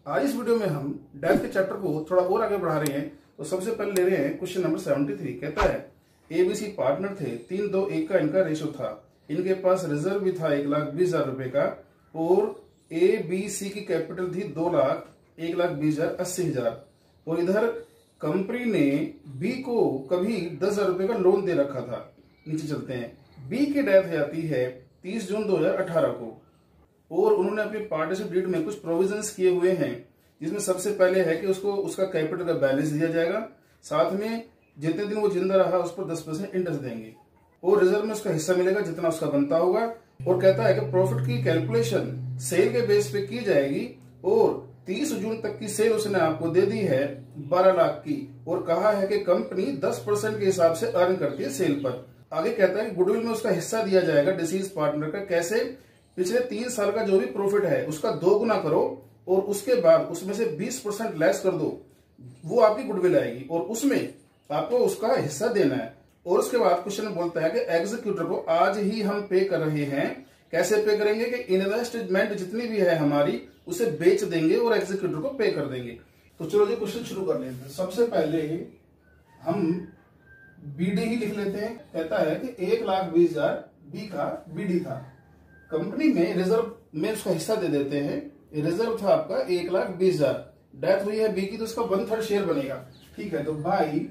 आज इस वीडियो में हम डेथ के चैप्टर को थोड़ा और आगे बढ़ा रहे हैं। तो सबसे पहले ले रहे हैं क्वेश्चन नंबर 73। कहता है एबीसी पार्टनर थे, 3-2-1 का इनका रेशो था। इनके पास रिजर्व भी था 1,20,000 रुपए का और ए बी सी की कैपिटल थी 2,01,20,000 80,000 और इधर कंपनी ने बी को कभी 10,000 रुपए का लोन दे रखा था। नीचे चलते हैं। बी की डेथ जाती है 30 जून 2018 को और उन्होंने अपनी पार्टनरशिप डीड में कुछ प्रोविजंस किए हुए हैं, जिसमें सबसे पहले है कि उसको उसका कैपिटल का बैलेंस दिया जाएगा, साथ में जितने दिन वो जिंदा रहा उस पर 10% इंटरेस्ट देंगे और रिजर्व में उसका हिस्सा मिलेगा जितना उसका बनता होगा। और कहता है कि प्रॉफिट की कैलकुलेशन सेल के बेस पे की जाएगी और 30 जून तक की सेल उसने आपको दे दी है 12 लाख की और कहा है कि कंपनी 10% के हिसाब से अर्न करती है सेल पर। आगे कहता है कि गुडविल में उसका हिस्सा दिया जाएगा डिसीज पार्टनर का। कैसे? पिछले 3 साल का जो भी प्रॉफिट है उसका 2 गुना करो और उसके बाद उसमें से 20% लेस कर दो, वो आपकी गुडविल आएगी और उसमें आपको उसका हिस्सा देना है। और उसके बाद क्वेश्चन बोलता है कि एग्जीक्यूटर को आज ही हम पे कर रहे हैं। कैसे पे करेंगे? कि इन्वेस्टमेंट जितनी भी है हमारी उसे बेच देंगे और एग्जीक्यूटर को पे कर देंगे। तो चलो जी क्वेश्चन शुरू कर लेते हैं। सबसे पहले हम बीडी ही लिख लेते हैं। कहता है कि 1,20,000 बी का बीडी था, कंपनी में रिजर्व में उसका हिस्सा दे देते हैं। रिजर्व था आपका 1,20,000, डेथ हुई है बी की तो उसका 1/3 शेयर बनेगा। ठीक है, तो बाई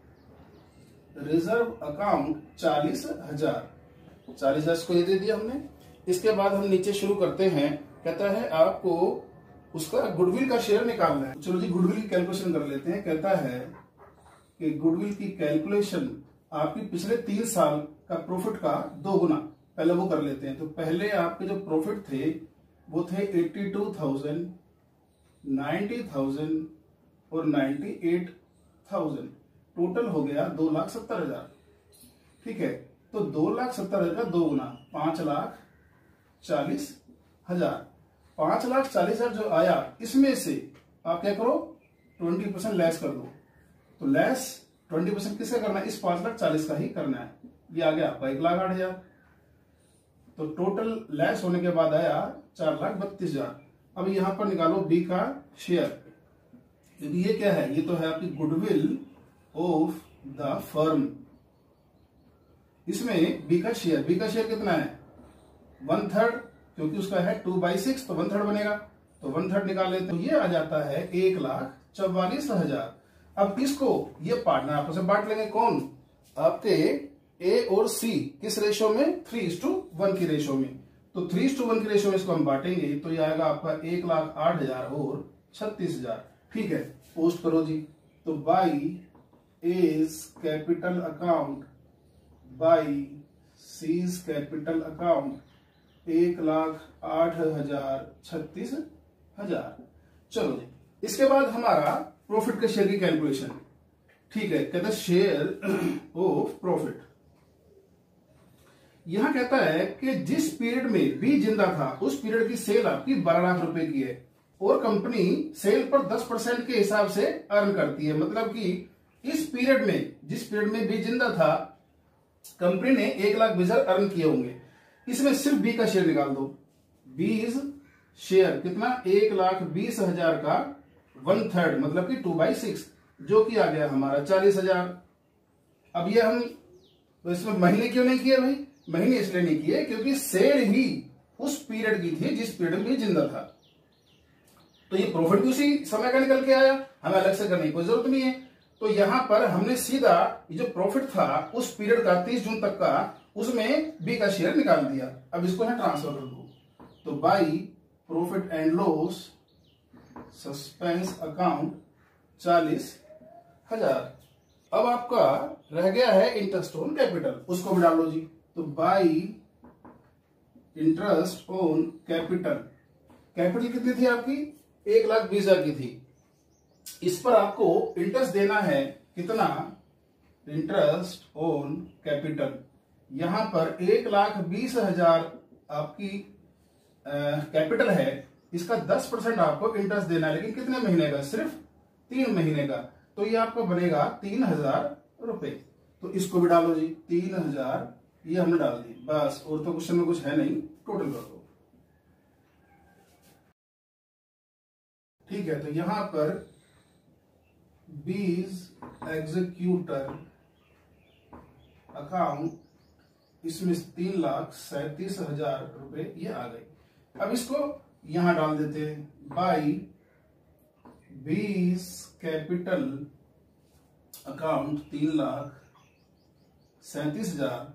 रिजर्व अकाउंट 40,000, 40,000 को ये दे दिया हमने। इसके बाद हम नीचे शुरू करते हैं। कहता है आपको उसका गुडविल का शेयर निकालना है। चलो जी गुडविल की कैलकुलेशन कर लेते हैं। कहता है कि गुडविल की कैलकुलेशन आपकी पिछले 3 साल का प्रॉफिट का 2 गुना, पहले वो कर लेते हैं। तो पहले आपके जो प्रॉफिट थे वो थे 82,000, 90,000 और 98,000, टोटल हो गया 2,70,000। ठीक है, तो 2,70,000 का 2 गुना 5,40,000। 5,40,000 जो आया इसमें से आप क्या करो 20% लेस कर दो। तो लेस 20% किसका करना है? इस 5,40,000 का ही करना है। ये आ गया आपका 1,08,000। तो टोटल लेस होने के बाद आया 4,32,000। अब यहां पर निकालो बी का शेयर, क्योंकि ये क्या है? ये तो है आपकी गुडविल ऑफ द फर्म। इसमें बी का शेयर, बी का शेयर कितना है? 1/3, क्योंकि उसका है 2/6 तो 1/3 बनेगा, तो 1/3 निकाले तो ये आ जाता है 1,44,000। अब इसको ये पार्टनर आपस में बांट लेंगे। कौन? आपके ए और सी किस रेशो में? 3:1 की रेशो में। तो 3:1 की रेशो में इसको हम बांटेंगे तो ये आएगा आपका 1,08,000 और 36,000। ठीक है, पोस्ट करो जी। तो by A's capital account by C's capital account 1,08,000 36,000। चलो जी, इसके बाद हमारा प्रॉफिट के शेयर की कैलकुलेशन। ठीक है, कहता है शेयर ऑफ प्रॉफिट। यहां कहता है कि जिस पीरियड में बी जिंदा था उस पीरियड की सेल आपकी 12 लाख रुपए की है और कंपनी सेल पर 10% के हिसाब से अर्न करती है। मतलब कि इस पीरियड में, जिस पीरियड में बी जिंदा था, कंपनी ने 1,20,000 अर्न किए होंगे। इसमें सिर्फ बी का शेयर निकाल दो। बीज शेयर कितना? 1,20,000 का 1/3 मतलब कि 2/6, जो कि आ गया हमारा 40,000। अब ये हम तो इसमें महीने क्यों नहीं किए भाई? महीने इसलिए नहीं किए क्योंकि सेल ही उस पीरियड की थी जिस पीरियड में जिंदा था। तो ये प्रॉफिट भी उसी समय का निकल के आया, हमें अलग से करने की कोई जरूरत नहीं है। तो यहां पर हमने सीधा ये जो प्रॉफिट था उस पीरियड का 30 जून तक का, उसमें बी का शेयर निकाल दिया। अब इसको यहां ट्रांसफर कर दो। तो by profit and loss suspense account 40,000। अब आपका रह गया है इंटरेस्ट ऑन कैपिटल, उसको भी डाल लो जी। तो by interest on capital, capital कितनी थी आपकी? 1,20,000 की थी। इस पर आपको इंटरेस्ट देना है कितना? Interest on capital. यहां पर 1,20,000 आपकी कैपिटल है, इसका 10% आपको इंटरेस्ट देना है, लेकिन कितने महीने का? सिर्फ 3 महीने का। तो ये आपको बनेगा 3,000 रुपए। तो इसको भी डालो जी, 3,000 ये हमने डाल दी बस, और तो क्वेश्चन में कुछ है नहीं, टोटल कर दो। ठीक है, तो यहां पर बीज एग्जीक्यूटर अकाउंट, इसमें 3,37,000 रुपए ये आ गए। अब इसको यहां डाल देते हैं, बाई बीज कैपिटल अकाउंट 3,37,000,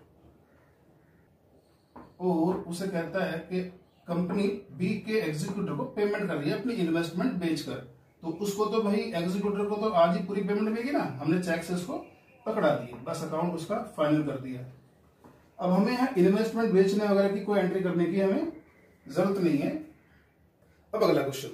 और उसे कहता है कि कंपनी बी के एग्जीक्यूटर को पेमेंट कर रही है अपनी इन्वेस्टमेंट बेचकर। तो उसको तो भाई एग्जीक्यूटर को तो आज ही पूरी पेमेंट मिलेगी ना, हमने चेक से उसको पकड़ा दिया, बस अकाउंट उसका फाइनल कर दिया। अब हमें यहाँ इन्वेस्टमेंट बेचने वगैरह की कोई एंट्री करने की हमें जरूरत नहीं है। अब अगला क्वेश्चन,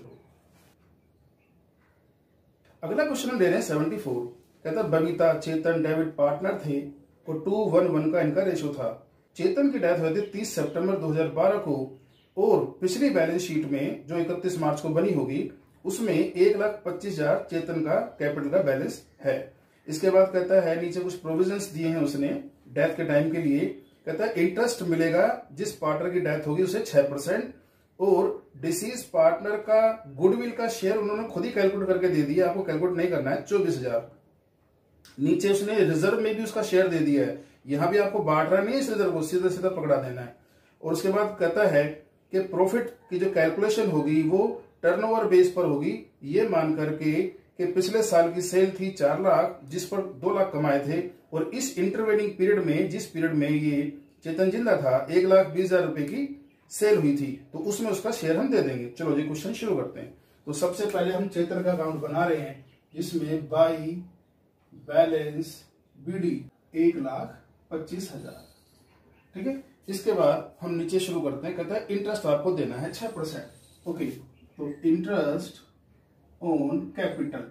अगला क्वेश्चन हम ले रहे हैं 74। कहता है बबीता, चेतन, डेविड पार्टनर थे और 2:1 का इनका रेशो था। चेतन की डेथ हुई थी 30 सितंबर 2012 को, और पिछली बैलेंस शीट में जो 31 मार्च को बनी होगी उसमें 1,25,000 चेतन का कैपिटल का बैलेंस है। इसके बाद कहता है नीचे कुछ प्रोविजंस दिए हैं उसने डेथ के टाइम के लिए। कहता है इंटरेस्ट मिलेगा जिस पार्टनर की डेथ होगी उसे 6%, और डिसीज पार्टनर का गुडविल का शेयर उन्होंने खुद ही कैलकुलेट करके दे दिया, आपको कैलकुलेट नहीं करना है, 24,000। नीचे उसने रिजर्व में भी उसका शेयर दे दिया है, यहां भी आपको बांट रहा नहीं है इस रिजर्व को, सीधा सीधा पकड़ा देना है। और उसके बाद कहता है कि प्रॉफिट की जो कैलकुलेशन होगी वो टर्नओवर बेस पर होगी, ये मान करके कि पिछले साल की सेल थी 4 लाख जिस पर 2 लाख कमाए थे, और इस इंटरवेनिंग पीरियड में जिस पीरियड में ये चेतन जिंदा था 1,20,000 रुपए की सेल हुई थी, तो उसमें उसका शेयर हम दे देंगे। चलो जी क्वेश्चन शुरू करते हैं। तो सबसे पहले हम चेतन का अकाउंट बना रहे हैं जिसमें बाई बैलेंस बीडी 1,25,000, ठीक है। इसके बाद हम नीचे शुरू करते हैं, कहता है इंटरेस्ट आपको देना है 6%। ओके, तो इंटरेस्ट ऑन कैपिटल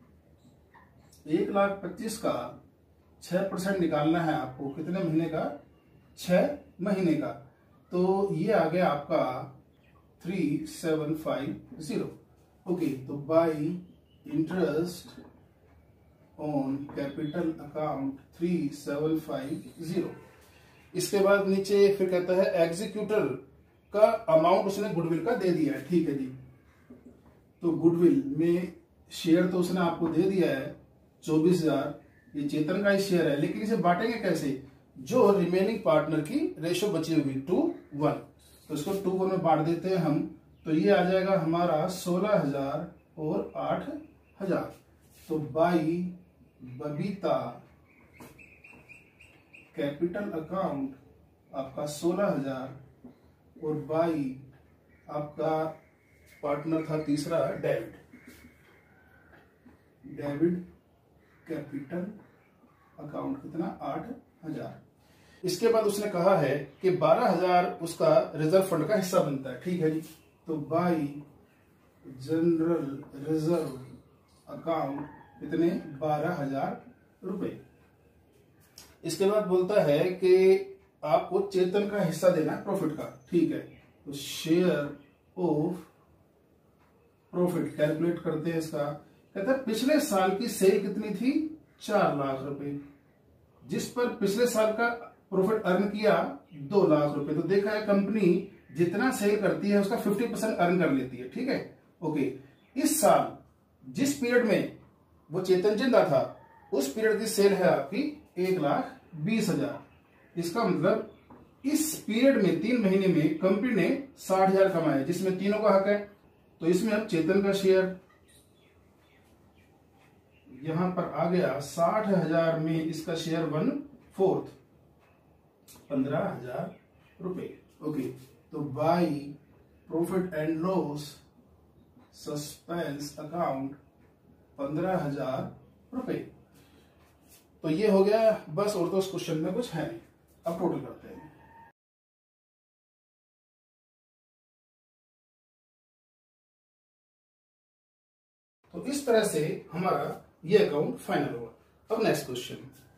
1,25,000 का 6% निकालना है आपको, कितने महीने का, 6 महीने का। तो ये आ गया आपका 3,750। ओके, तो by interest on capital account 3,750। इसके बाद नीचे फिर कहता है एग्जीक्यूटर का अमाउंट उसने गुडविल का दे दिया है, ठीक है जी। तो गुडविल में शेयर तो उसने आपको दे दिया है 24,000, ये चेतन का ही शेयर है, लेकिन इसे बांटेंगे कैसे, जो रिमेनिंग पार्टनर की रेशो बची होगी 2:1, तो इसको 2:1 में बांट देते हैं हम। तो ये आ जाएगा हमारा 16,000 और 8,000। तो बाई बबीता कैपिटल अकाउंट आपका 16,000, और बाई आपका पार्टनर था तीसरा डेविड, डेविड कैपिटल अकाउंट कितना, 8,000। इसके बाद उसने कहा है कि 12,000 उसका रिजर्व फंड का हिस्सा बनता है, ठीक है जी। तो बाई जनरल रिजर्व अकाउंट कितने, 12,000 रुपए। इसके बाद बोलता है कि आपको चेतन का हिस्सा देना है प्रॉफिट का, ठीक है। तो शेयर ऑफ प्रॉफिट कैलकुलेट करते हैं इसका। कहता है पिछले साल की सेल कितनी थी, 4 लाख रुपए, जिस पर पिछले साल का प्रॉफिट अर्न किया 2 लाख रुपए। तो देखा है कंपनी जितना सेल करती है उसका 50% अर्न कर लेती है, ठीक है। ओके, इस साल जिस पीरियड में वो चेतन जिंदा था उस पीरियड की सेल है आपकी 1,20,000। इसका मतलब इस पीरियड में 3 महीने में कंपनी ने 60,000 कमाए, जिसमें तीनों का हक है। तो इसमें अब चेतन का शेयर यहां पर आ गया 60,000 में, इसका शेयर 1/4 15,000 रुपए। ओके, तो by profit and loss suspense account 15,000 रुपए। तो ये हो गया बस, और तो उस क्वेश्चन में कुछ है नहीं। अब टोटल करते हैं। तो इस तरह से हमारा ये अकाउंट फाइनल हुआ। अब नेक्स्ट क्वेश्चन,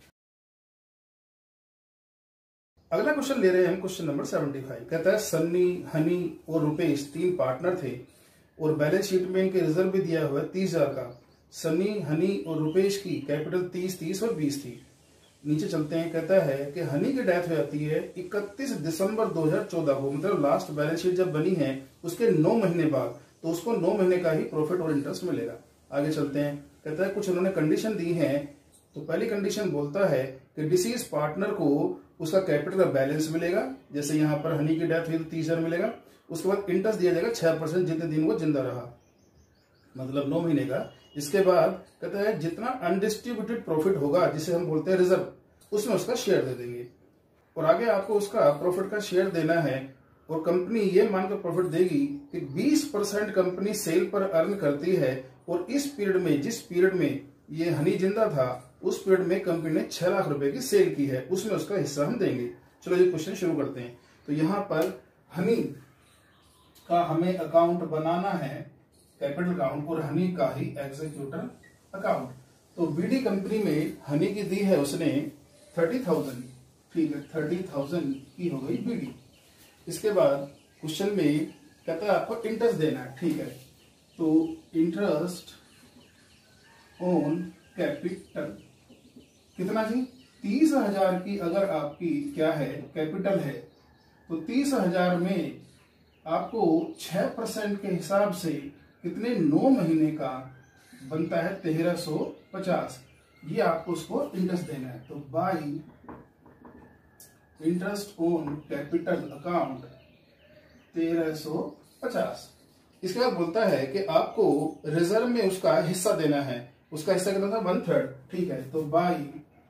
अगला क्वेश्चन ले रहे हैं हम, क्वेश्चन नंबर 75। कहता है सन्नी, हनी और रुपेश 3 पार्टनर थे और बैलेंस शीट में इनके रिजर्व भी दिया हुआ है 30,000 का। सन्नी, हनी और रुपेश की कैपिटल 30, 30 और 20 थी। नीचे चलते हैं, कहता है कि हनी की डेथ हो जाती है 31 दिसंबर 2014 को, मतलब लास्ट बैलेंस शीट जब बनी है उसके 9 महीने बाद। तो उसको 9 महीने का ही प्रॉफिट और इंटरेस्ट मिलेगा। आगे चलते हैं, कहता है कुछ उन्होंने कंडीशन दी है। तो पहली कंडीशन बोलता है कि डिसीज पार्टनर को उसका कैपिटल का बैलेंस मिलेगा, जैसे यहाँ पर हनी की डेथ हुई तो 30,000 मिलेगा। उसके बाद इंटरेस्ट दिया जाएगा 6% जितने दिन वो जिंदा रहा, मतलब 9 महीने का। इसके बाद कहता है जितना अनडिस्ट्रीब्यूटेड प्रॉफिट होगा, जिसे हम बोलते हैं रिजर्व, उसमें उसका शेयर दे देंगे। और आगे आपको उसका प्रॉफिट का शेयर देना है, और कंपनी ये मानकर प्रॉफिट देगी कि 20% कंपनी सेल पर अर्न करती है, और इस पीरियड में, जिस पीरियड में ये हनी जिंदा था, उस पीरियड में कंपनी ने 6 लाख रुपए की सेल की है, उसमें उसका हिस्सा हम देंगे। चलो ये क्वेश्चन शुरू करते हैं। तो यहाँ पर हनी का हमें अकाउंट बनाना है, कैपिटल अकाउंट, और हनी का ही एग्जीक्यूटर अकाउंट। तो बीडी कंपनी में हनी की दी है उसने 30,000, ठीक है, 30,000 की हो गई बीडी। इसके बाद क्वेश्चन में कहता है आपको इंटरेस्ट देना है, ठीक है। तो इंटरेस्ट ऑन कैपिटल कितना जी, 30,000 की अगर आपकी क्या है कैपिटल है, तो 30,000 में आपको 6% के हिसाब से कितने 9 महीने का बनता है 1350। ये आपको उसको इंटरेस्ट देना है। तो by interest on capital account 1350। इसके बाद बोलता है कि आपको रिजर्व में उसका हिस्सा देना है। उसका हिस्सा कितना था, 1/3, ठीक है। तो बाई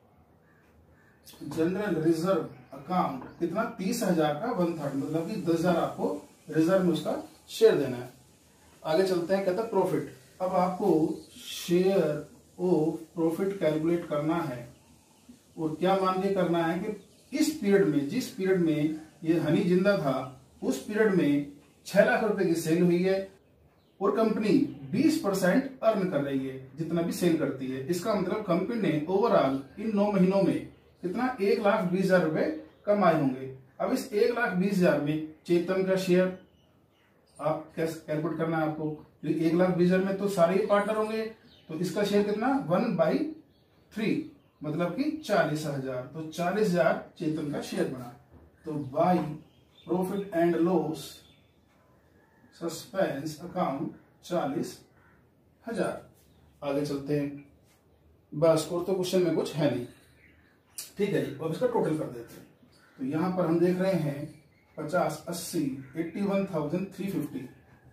जनरल रिजर्व अकाउंट कितना, 30,000 का 1/3, मतलब कि 10,000 आपको रिजर्व में उसका शेयर देना है। आगे चलते हैं, कहता है प्रॉफिट। अब आपको शेयर ऑफ प्रॉफिट कैलकुलेट करना है, और क्या मान के करना है कि इस पीरियड में, जिस पीरियड में ये हनी जिंदा था, उस पीरियड में 6 लाख रुपए की सेल हुई है, और कंपनी 20% अर्न कर रही है जितना भी सेल करती है। इसका मतलब कंपनी ने ओवरऑल इन 9 महीनों में कितना, 1,20,000 रुपए कमाए होंगे। अब इस 1,20,000 में चेतन का शेयर आप कैसे कैलकुलेट करना है आपको, 1,20,000 में तो सारे ही पार्टनर होंगे, तो इसका शेयर कितना, 1/3, मतलब कि 40,000। तो 40,000 चेतन का शेयर बना। तो by profit and loss suspense account 40,000। आगे चलते हैं, बस और तो क्वेश्चन में कुछ है नहीं, ठीक है। अब इसका टोटल कर देते हैं। तो यहां पर हम देख रहे हैं 50, 80, 81,350,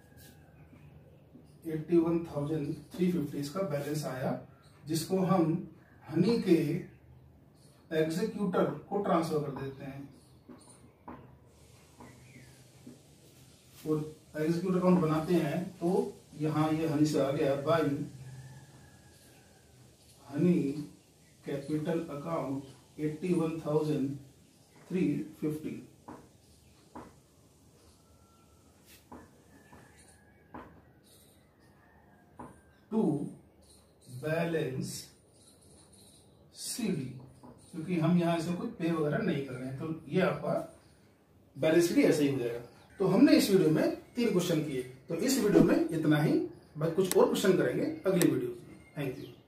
81,350 इसका बैलेंस आया, जिसको हम हनी के एग्जीक्यूटर को ट्रांसफर कर देते हैं, और एग्जीक्यूटर अकाउंट बनाते हैं। तो यहां ये हनी से आ गया, by Honey capital account 81,350, to balance CD, क्योंकि हम यहां से कोई पे वगैरह नहीं कर रहे हैं, तो ये आपका बैलेंस सीडी ऐसे ही हो जाएगा। तो हमने इस वीडियो में 3 क्वेश्चन किए, तो इस वीडियो में इतना ही। कुछ और क्वेश्चन करेंगे अगली वीडियो में। Thank you.